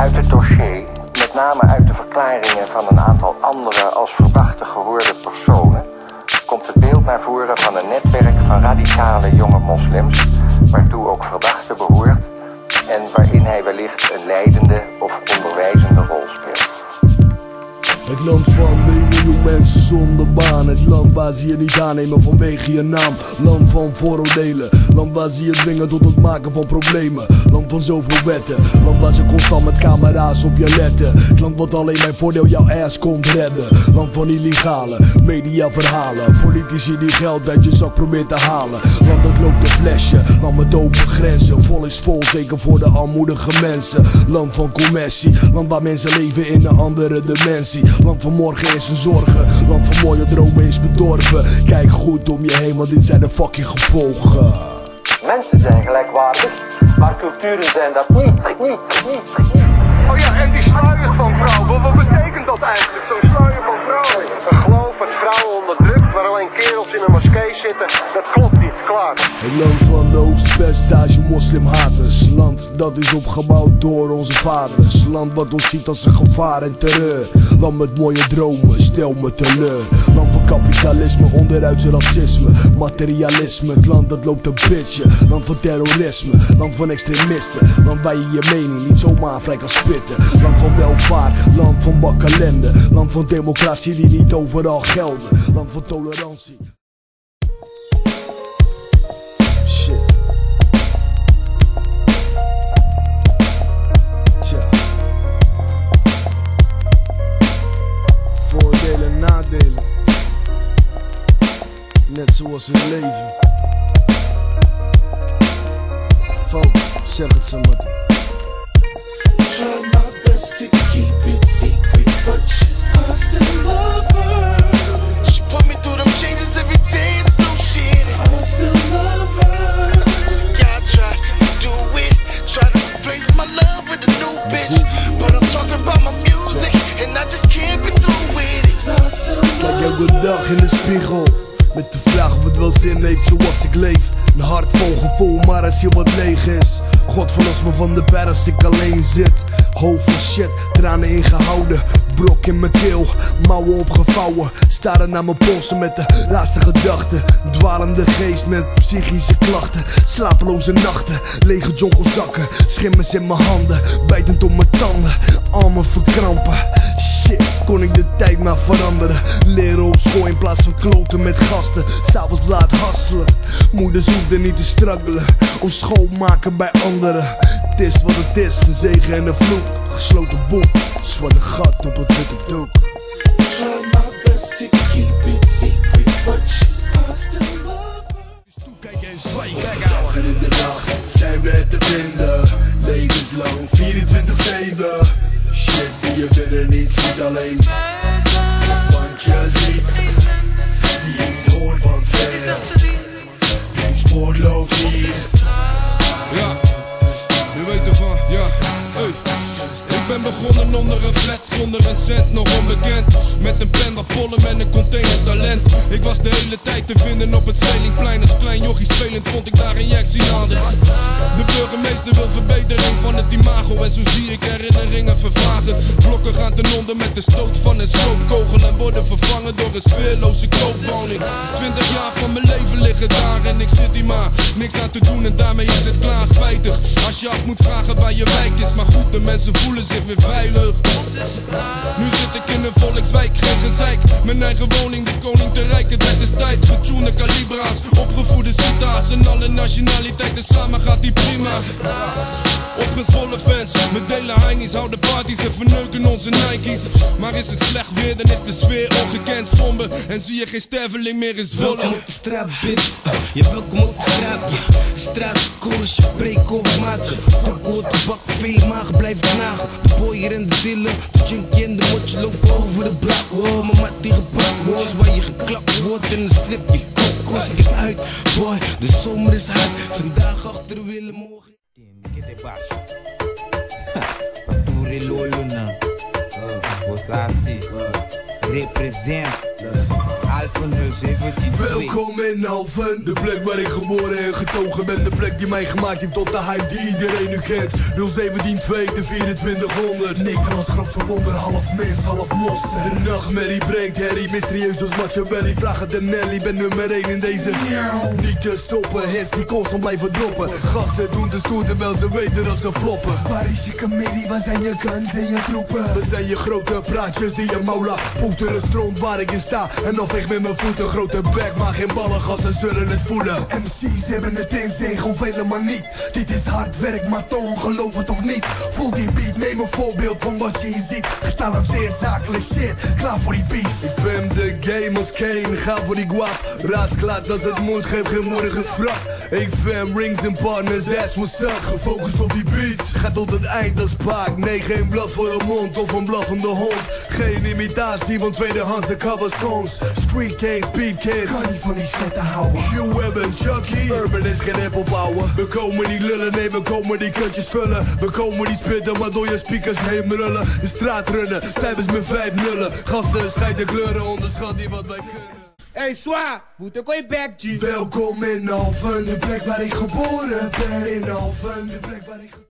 Uit het dossier, met name uit de verklaringen van een aantal andere als verdachte gehoorde personen, komt het beeld naar voren van een netwerk van radicale jonge moslims, waartoe ook verdachte behoort en waarin hij wellicht een leidende of onderwijzende rol speelt. Het land van 1 miljoen mensen zonder baan. Het land waar ze je niet aannemen vanwege je naam. Land van vooroordelen. Land waar ze je dwingen tot het maken van problemen. Land van zoveel wetten. Land waar ze constant met camera's op je letten. Het land wat alleen mijn voordeel jouw ass komt redden. Land van illegale mediaverhalen. Politici die geld uit je zak proberen te halen. Land dat loopt een flesje. Land met open grenzen. Vol is vol, zeker voor de armoedige mensen. Land van commercie. Land waar mensen leven in een andere dimensie. Land van morgen is een zorgen. Land van mooie dromen is bedorven. Kijk goed om je heen, want dit zijn de fucking gevolgen. Mensen zijn gelijkwaardig, maar culturen zijn dat niet. Oh ja, en die sluier van vrouwen, wat betekent dat eigenlijk? Zo'n sluier van vrouwen. Een geloof dat vrouwen onderdrukt, waar alleen kerels in een moskee zitten, dat klopt niet, klaar. Het land van de hoogste percentage moslimhaters. Land dat is opgebouwd door onze vaders. Land wat ons ziet als een gevaar en terreur. Land met mooie dromen, stel me teleur. Land van kapitalisme, onderuitse racisme, materialisme. Het land dat loopt een bitje. Land van terrorisme, land van extremisten. Land waar je je mening niet zomaar vrij kan spitten. Land van welvaart, land van bakkalende. Land van democratie die niet overal gelden. Land van tolerantie. Shit. Tja. Voordelen, nadelen. Net zoals in het leven. Folk, zeg het zo maar. Try my best to keep it secret, but I still love her. She put me through them changes every day, it's no shit. I still love her. See, I tried to do it, try to replace my love with a new bitch, but I'm talking about my music, and I just can't be through with it. I still love her. Kijk elke dag in de spiegel, met de vraag of het wel zin heeft zoals ik leef. Een hart vol gevoel, maar als je wat leeg is. God verlos me van de pijn als ik alleen zit. Hoofd vol shit, tranen ingehouden. Brok in mijn keel, mouwen opgevouwen. Staren naar mijn polsen met de laatste gedachten. Dwalende geest met psychische klachten. Slapeloze nachten, lege jongelzakken. Schimmers in mijn handen, bijtend op mijn tanden. Armen verkrampen. Shit, kon ik de tijd maar veranderen. Leren op school in plaats van kloten met gasten. S'avonds laat hasselen. Moeders hoefden niet te struggelen of schoonmaken bij anderen. Het is wat het is, een zegen en een vloek. Gesloten boek, zwarte gat op het witte doek. Try my best to keep it secret, but I still love her. Dus toekijken en zwijgen. Dag en in de nacht zijn we te vinden. Levenslang 24/7. Shit die je binnen niet ziet alleen. Want je ziet die je niet hoort van ver. Die spoorloos hier. Ja, je weet ervan, ja. Hey. Ik ben begonnen onder een flat, zonder een cent, nog onbekend. Met een pen, wat pollen en een container talent. Ik was de hele tijd te vinden op het Zelingplein. Als klein jochie spelend vond ik daar injectie handen. De burgemeester wil verbetering van het imago. En zo zie ik herinneringen vervagen. Blokken gaan ten onder met de stoot van een sloopkogel. En worden vervangen door een sfeerloze koopwoning. 20 jaar van mijn leven liggen daar en ik zit hier maar niks aan te doen en daarmee is het klaar. Spijtig als je af moet vragen waar je wijk is. Maar goed, de mensen voelen zich weer veilig. Nu zit ik in een volkswijk, geen gezeik. Mijn eigen woning, de koning te rijk. Het is tijd, getunede kalibra's, opgevoede cita's. En alle nationaliteiten samen gaat die prima. Opgezwollen fans, we delen heinies, houden parties en verneuken onze Nike's. Maar is het slecht weer, dan is de sfeer ongekend somber. En zie je geen sterveling meer in Zwolle. Welkom op de straat, bitch. Je welkom op de straat, ja. Straat, chorus, je preek over maken. Tokkel, tabak, vele magen blijven knagen. De boyer en de dealer, de junkie en de motje lopen over de blak. Wow, mijn mat die gepakt wordt, waar je geklapt wordt en dan slip je kokos. Ik heb uit, boy, de zomer is hard. Vandaag achter willen, morgen. ¿Qué te pasa? Pa' tu relolo na. Vos así. Represent. Alphen 072. Welkom in Alphen, de plek waar ik geboren en getogen ben. De plek die mij gemaakt heeft tot de hype die iedereen nu kent. 017-2, de 2400. Nederlands grootste wonder, half mens, half monster. De nachtmerrie brengt herrie, mysterieus als Machiavelli. Vraag het aan Nelly, ben nummer 1 in deze. Niet te stoppen, hits die constant blijven droppen. Gasten doen de stoer terwijl ze weten dat ze floppen. Waar is je comedie, waar zijn je guns en je troepen? We zijn je grote praatjes die je moula. Poept er een stront waar ik in sta. En dan veeg met mijn voeten, grote bek, maar geen ballen, gasten zullen het voelen. MC's hebben het in zich, of helemaal niet. Dit is hard werk, maar toch, geloof het of niet. Voel die beat, neem een voorbeeld van wat je hier ziet. Getalenteerd, zakelijk shit, klaar voor die beat. Ik ben de game als Kane, ga voor die guap. Raasklaat als het moet, geef geen morgen frap. Ik fam, rings en partners, that's what's up. Gefocust op die beat, ga tot het eind als paak. Nee, geen blad voor de mond of een blaffende hond. Geen imitatie van tweedehandse cover songs. Street Kings, Beat Kids, kan niet van die shit te houden. Hugh Evans, Chucky, Urban is geen hip opbouwen. We komen niet lullen, nee we komen die kutjes vullen. We komen niet spitten, maar door je speakers heen brullen. De straat runnen, cijfers met 5 nullen. Gasten, scheid de kleuren, onderschat die wat wij kunnen. Hey, Swa, moet ik ooit back, G? Welkom in Alphen, de plek waar ik geboren ben. In Alphen, de plek waar ik